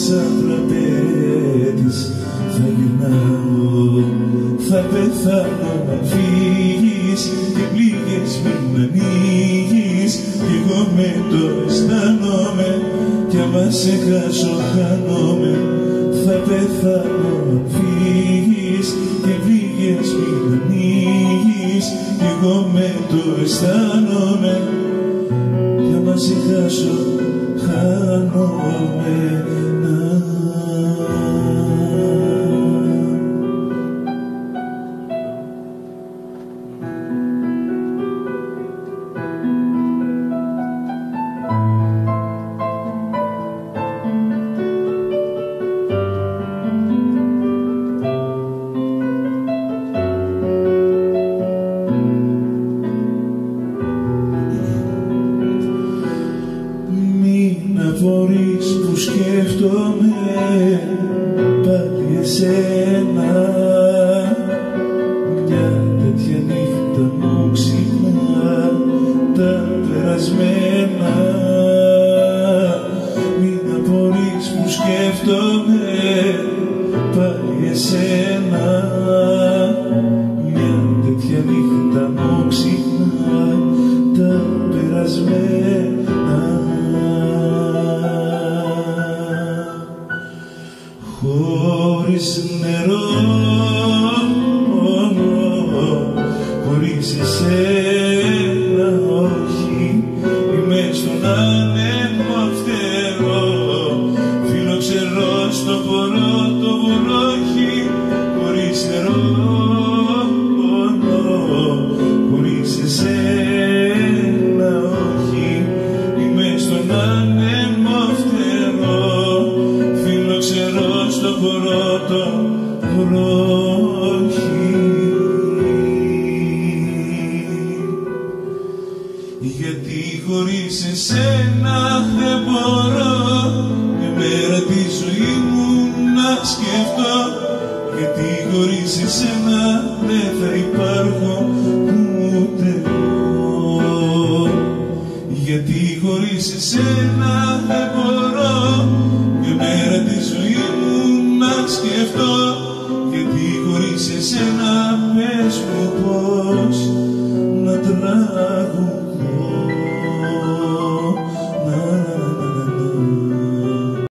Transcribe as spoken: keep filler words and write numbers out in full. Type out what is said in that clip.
σαν τραπέτης θα γυρνάω, θα πεθάνω να φύγεις και πληγές μην ανοίγεις κι εγώ με το αισθάνομαι κι άμα σε χάσω χάνομαι. Θα πεθάνω να φύγεις και πληγές μην ανοίγεις κι εγώ με το αισθάνομαι κι άμα σε χάσω χάνομαι. Μπορείς που σκέφτομαι πάλι εσένα, μια τέτοια νύχτα μου ξυπνά τα περασμένα. Μην απορείς που σκέφτομαι πάλι εσένα, μια τέτοια νύχτα μου ξυπνά τα περασμένα. Χωρίς νερό, χωρίς εσένα όχι, είμαι στον άνεμο φτερό, φιλοξερό στο πρώτο βροχή. Χωρίς νερό, χωρίς εσένα όχι, είμαι στον άνεμο φτερό, φιλοξερό στο πρώτο βροχή. Γιατί χωρίς εσένα δεν μπορώ μια μέρα τη ζωή μου να σκεφτώ, γιατί χωρίς εσένα δεν θα υπάρχω ούτε εγώ. Γιατί χωρίς εσένα δεν μπορώ μια μέρα τη ζωή μου να σκεφτώ, γιατί χωρίς εσένα